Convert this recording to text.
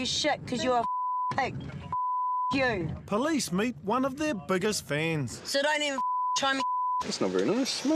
you shit because you're a pig. You. Police meet one of their biggest fans. So don't even try me. That's not very nice.